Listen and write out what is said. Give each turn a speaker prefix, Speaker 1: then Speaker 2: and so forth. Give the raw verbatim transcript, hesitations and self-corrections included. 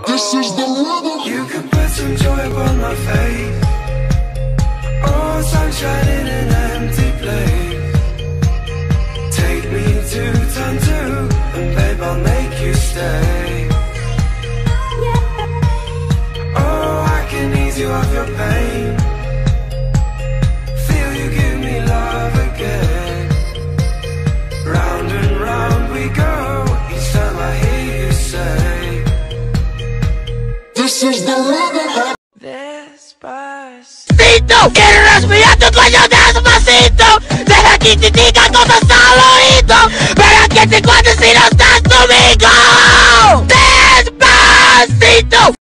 Speaker 1: This is the rhythm.
Speaker 2: You can put some joy upon my face. Oh, sunshine in an empty place. Take me to turn two, and babe, I'll make you stay. Oh, I can ease you of your pain. Feel you give me love again. Round and round we go, each time I hear you say,
Speaker 1: This is the rhythm.
Speaker 2: Despacito.
Speaker 3: Quiero respirar tu cuello despacito. Deja que te diga cosas al oído, para que te cuentes si no estás conmigo. Despacito.